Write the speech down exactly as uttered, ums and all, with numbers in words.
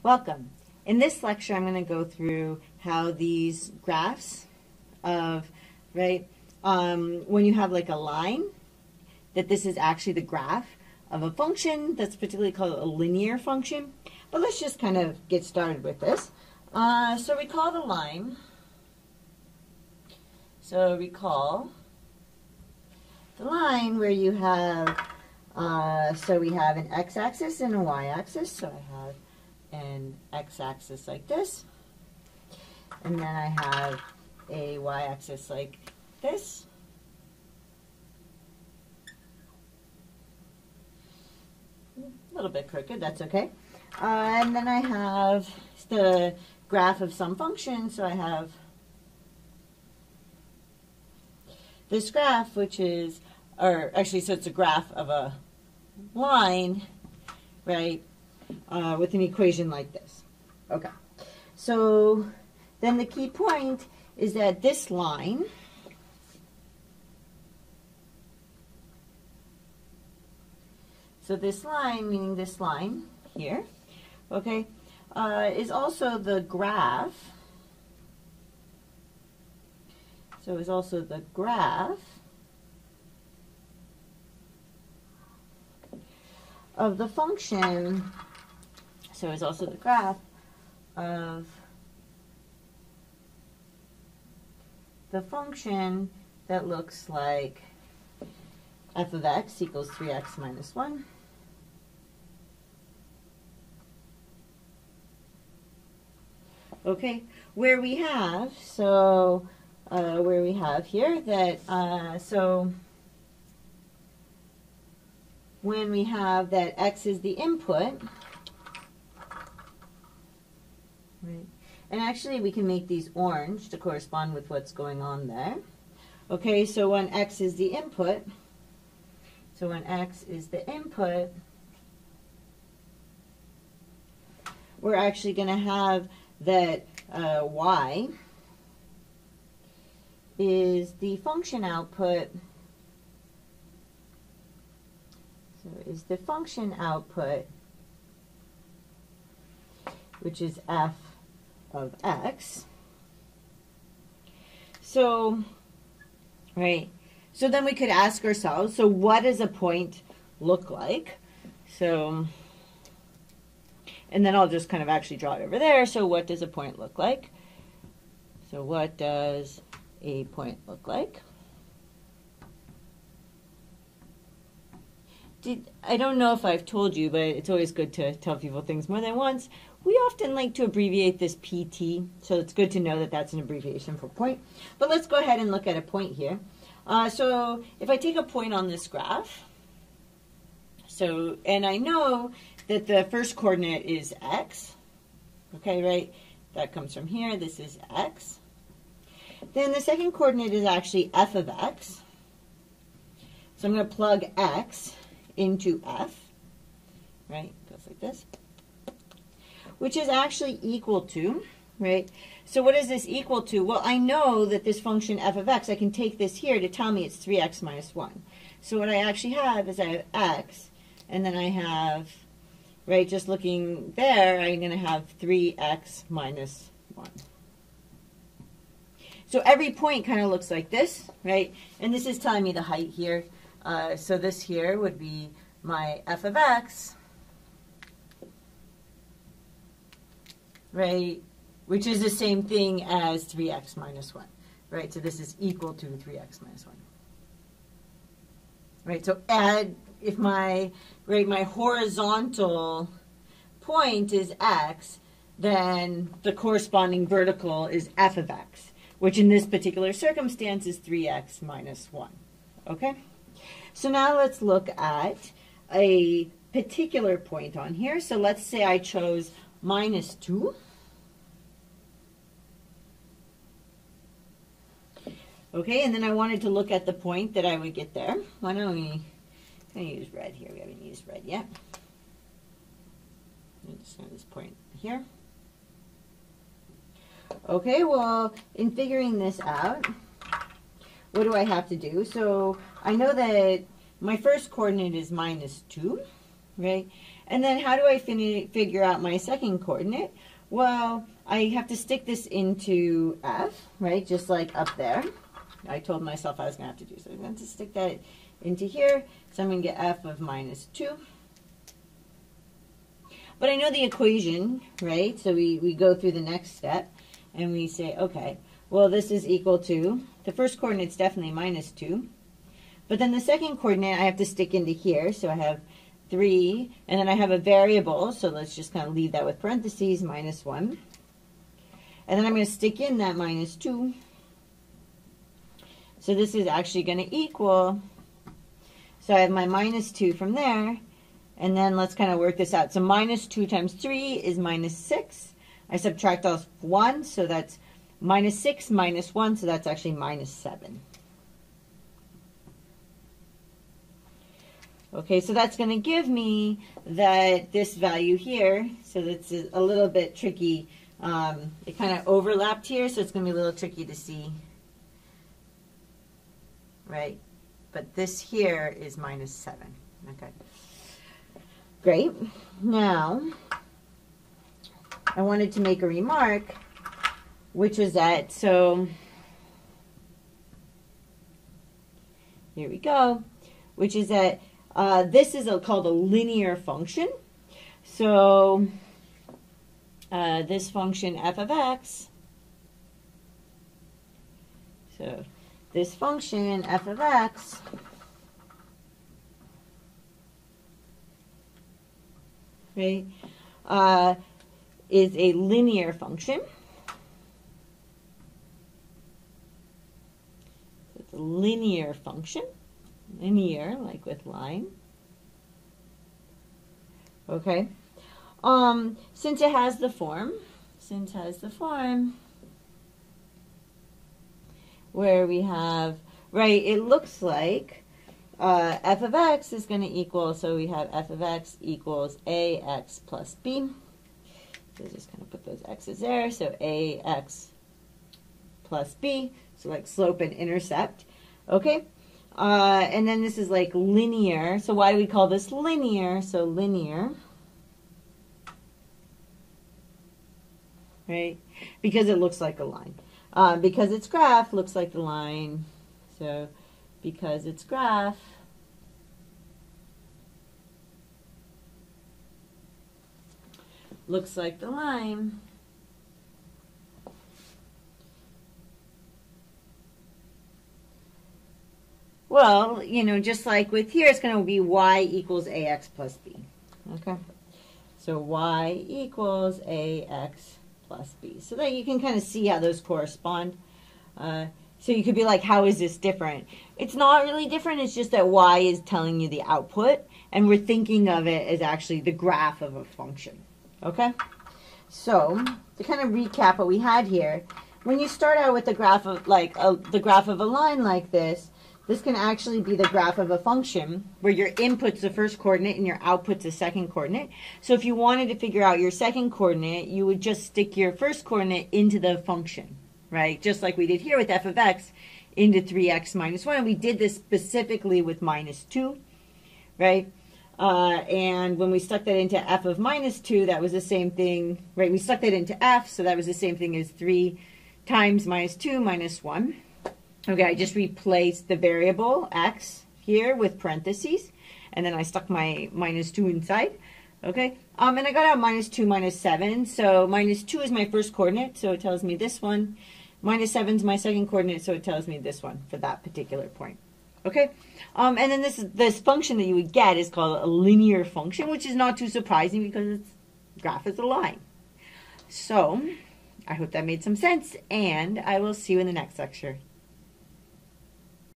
Welcome. In this lecture, I'm going to go through how these graphs of, right, um, when you have like a line, that this is actually the graph of a function that's particularly called a linear function. But let's just kind of get started with this. Uh, so recall the line. So recall the line where you have, uh, so we have an x-axis and a y-axis. So I have an x-axis like this, and then I have a y-axis like this. A little bit crooked, that's okay. Uh, and then I have the graph of some function, so I have this graph, which is, or actually, so it's a graph of a line, right, uh, with an equation like this. Okay, so then the key point is that this line so this line, meaning this line here, okay, uh, is also the graph. So is also the graph of the function. So is also the graph of the function that looks like f of x equals three x minus one. Okay, where we have, so uh, where we have here that, uh, so when we have that x is the input, right, and actually we can make these orange to correspond with what's going on there. Okay, so when x is the input, so when x is the input, we're actually going to have that uh, y is the function output, so is the function output, which is f of x. So, right, so then we could ask ourselves, so what does a point look like? So, and then I'll just kind of actually draw it over there. So what does a point look like? So what does a point look like? Did, I don't know if I've told you, but it's always good to tell people things more than once. We often like to abbreviate this P T, so it's good to know that that's an abbreviation for point. But let's go ahead and look at a point here. Uh, so if I take a point on this graph, so, and I know that the first coordinate is x, okay, right? That comes from here. This is x. Then the second coordinate is actually f of x. So I'm going to plug x into f, right? Goes like this, which is actually equal to, right? So what is this equal to? Well, I know that this function f of x, I can take this here to tell me it's three x minus one. So what I actually have is I have x, and then I have, right, just looking there, I'm going to have three x minus one. So every point kind of looks like this, right? And this is telling me the height here. Uh, so this here would be my f of x, right, which is the same thing as three x minus one, right? So this is equal to three x minus one. Right, so add, if my, right, my horizontal point is x, then the corresponding vertical is f of x, which in this particular circumstance is three x minus one, okay? So now let's look at a particular point on here. So let's say I chose minus two. Okay, and then I wanted to look at the point that I would get there. Why don't we kind of use red here? We haven't used red yet. I'm just going to this point here. Okay, well, in figuring this out, what do I have to do? So I know that my first coordinate is minus two, right? And then how do I fin figure out my second coordinate? Well, I have to stick this into F, right? Just like up there. I told myself I was going to have to do. So I'm going to stick that into here. So I'm going to get F of minus two. But I know the equation, right? So we, we go through the next step and we say, okay, well, this is equal to, the first coordinate's definitely minus two. But then the second coordinate I have to stick into here. So I have three, and then I have a variable, so let's just kind of leave that with parentheses, minus one. And then I'm going to stick in that minus two. So this is actually going to equal, so I have my minus two from there, and then let's kind of work this out. So minus two times three is minus six. I subtract off one, so that's minus six minus one, so that's actually minus seven. Okay, so that's going to give me that this value here, so that's a little bit tricky. Um, it kind of overlapped here, so it's going to be a little tricky to see, right? But this here is minus seven. Okay, great. Now, I wanted to make a remark, which was that, so here we go, which is that Uh, this is a, called a linear function. So uh, this function f of x, so this function f of x right, uh, is a linear function. So it's a linear function. Linear, like with line. Okay. Um, since it has the form, since it has the form where we have, right, it looks like uh, f of x is going to equal, so we have f of x equals ax plus b. So just kind of put those x's there. So ax plus b, so like slope and intercept. Okay. Uh, and then this is like linear. So why do we call this linear? So linear, right? Because it looks like a line. Uh, because its graph looks like the line. So because its graph looks like the line, well, you know, just like with here, it's going to be y equals ax plus b. Okay? So y equals ax plus b. So that you can kind of see how those correspond. Uh, so you could be like, how is this different? It's not really different. It's just that y is telling you the output, and we're thinking of it as actually the graph of a function. Okay? So to kind of recap what we had here, when you start out with the graph of like a, the graph of a line like this, this can actually be the graph of a function where your input's the first coordinate and your output's the second coordinate. So if you wanted to figure out your second coordinate, you would just stick your first coordinate into the function, right? Just like we did here with f of x into three x minus one. And we did this specifically with minus two, right? Uh, and when we stuck that into f of minus two, that was the same thing, right? We stuck that into f, so that was the same thing as three times minus two minus one. Okay, I just replaced the variable x here with parentheses, and then I stuck my minus two inside. Okay, um, and I got out minus two minus seven. So minus two is my first coordinate, so it tells me this one. Minus seven is my second coordinate, so it tells me this one for that particular point. Okay, um, and then this this function that you would get is called a linear function, which is not too surprising because its graph is a line. So I hope that made some sense, and I will see you in the next lecture.